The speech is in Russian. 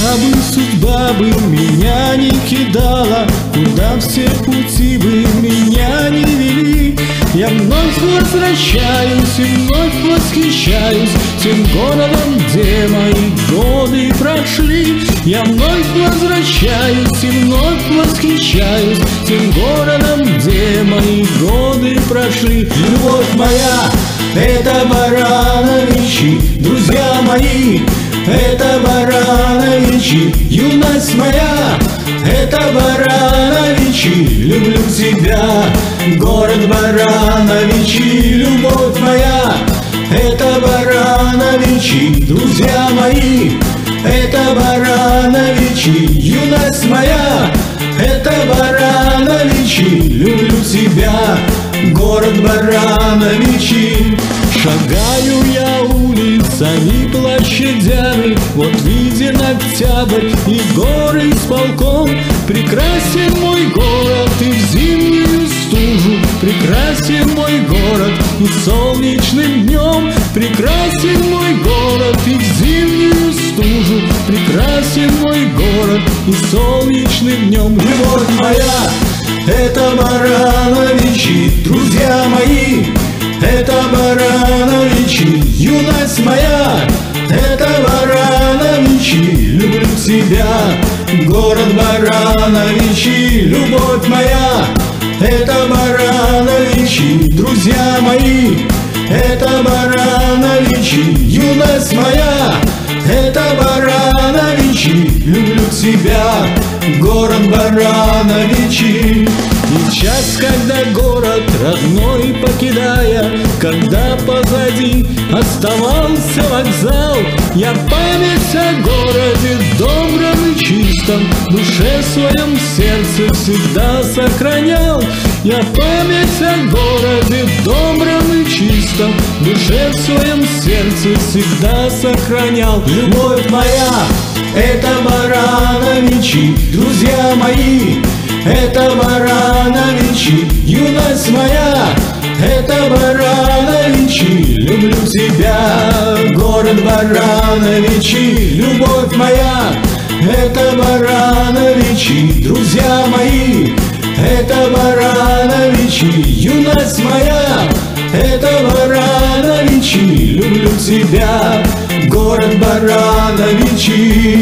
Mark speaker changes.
Speaker 1: судьба бы меня не кидала, куда все пути бы меня не вели, я вновь возвращаюсь и вновь восхищаюсь тем городом, где мои годы прошли. Я вновь возвращаюсь и вновь восхищаюсь тем городом, где мои годы прошли. Любовь моя — это Барановичи, друзья мои — это Барановичи, юность моя — это Барановичи, люблю тебя, город Барановичи. Любовь моя — это Барановичи, друзья мои — это Барановичи, юность моя — это Барановичи, люблю тебя, город Барановичи. Шагаю я улицами, площадями, вот виден октябрь и горы исполком. Прекрасен мой город и в зимнюю стужу, прекрасен мой город и солнечным днем. Прекрасен мой город и в зимнюю стужу, прекрасен мой город и солнечным днем. Любовь моя — это Барановичи, друзья мои — это Барановичи, юность моя — это Барановичи, люблю тебя, город Барановичи. Любовь моя — это Барановичи, друзья мои — это Барановичи, юность моя — это Барановичи, люблю тебя, город Барановичи. И час, когда город родной покидая, когда позади оставался вокзал, я память о городе добром и чистом в душе своем, сердце всегда сохранял. Я память о городе добром и чистом в душе своем, сердце всегда сохранял. Любовь моя — это Барановичи, друзья мои — это Барановичи, юность моя — это Барановичи, люблю тебя, город Барановичи. Любовь моя — это Барановичи, друзья мои — это Барановичи, юность моя — это Барановичи, люблю тебя, город Барановичи.